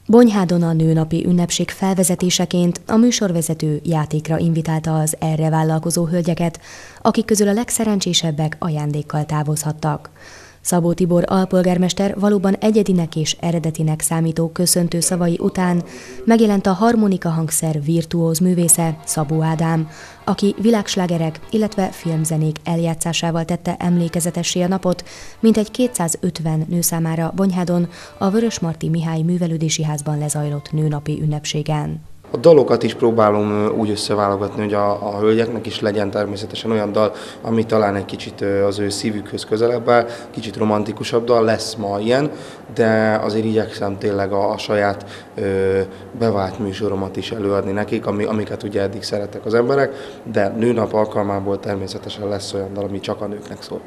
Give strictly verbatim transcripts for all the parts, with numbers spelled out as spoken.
Bonyhádon a nőnapi ünnepség felvezetéseként a műsorvezető játékra invitálta az erre vállalkozó hölgyeket, akik közül a legszerencsésebbek ajándékkal távozhattak. Szabó Tibor alpolgármester valóban egyedinek és eredetinek számító köszöntő szavai után megjelent a harmonika hangszer virtuóz művésze, Szabó Ádám, aki világslágerek, illetve filmzenék eljátszásával tette emlékezetessé a napot, mintegy kétszázötven nő számára Bonyhádon a Vörösmarty Mihály Művelődési Házban lezajlott nőnapi ünnepségen. A dalokat is próbálom úgy összeválogatni, hogy a, a hölgyeknek is legyen természetesen olyan dal, ami talán egy kicsit az ő szívükhöz közelebb áll, kicsit romantikusabb dal, lesz ma ilyen, de azért igyekszem tényleg a, a saját ö, bevált műsoromat is előadni nekik, ami, amiket ugye eddig szeretek az emberek, de nőnap alkalmából természetesen lesz olyan dal, ami csak a nőknek szól.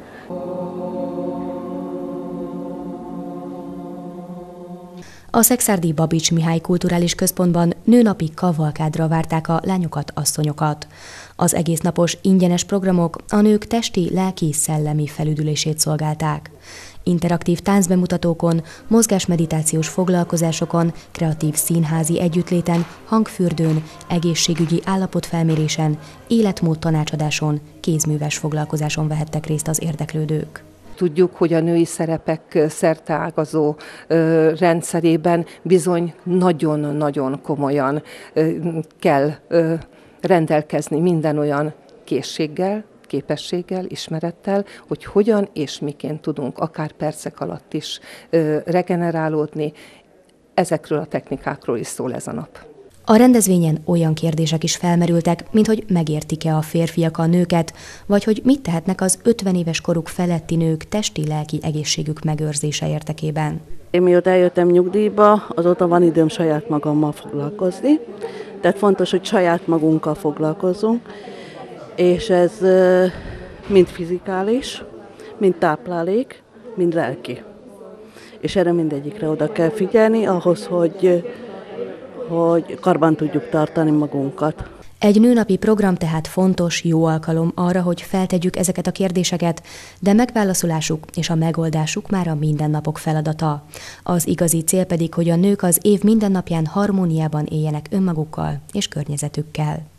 A Szekszárdi Babits Mihály Kulturális Központban nőnapi kavalkádra várták a lányokat, asszonyokat. Az egésznapos ingyenes programok a nők testi, lelki, szellemi felüdülését szolgálták. Interaktív táncbemutatókon, mozgásmeditációs foglalkozásokon, kreatív színházi együttléten, hangfürdőn, egészségügyi állapotfelmérésen, életmód tanácsadáson, kézműves foglalkozáson vehettek részt az érdeklődők. Tudjuk, hogy a női szerepek szerteágazó rendszerében bizony nagyon-nagyon komolyan kell rendelkezni minden olyan készséggel, képességgel, ismerettel, hogy hogyan és miként tudunk akár percek alatt is regenerálódni. Ezekről a technikákról is szól ez a nap. A rendezvényen olyan kérdések is felmerültek, mint hogy megértik-e a férfiak a nőket, vagy hogy mit tehetnek az ötven éves koruk feletti nők testi-lelki egészségük megőrzése érdekében. Én mióta eljöttem nyugdíjba, azóta van időm saját magammal foglalkozni, tehát fontos, hogy saját magunkkal foglalkozzunk, és ez mind fizikális, mind táplálék, mind lelki. És erre mindegyikre oda kell figyelni, ahhoz, hogy hogy karban tudjuk tartani magunkat. Egy nőnapi program tehát fontos, jó alkalom arra, hogy feltegyük ezeket a kérdéseket, de megválaszolásuk és a megoldásuk már a mindennapok feladata. Az igazi cél pedig, hogy a nők az év minden napján harmóniában éljenek önmagukkal és környezetükkel.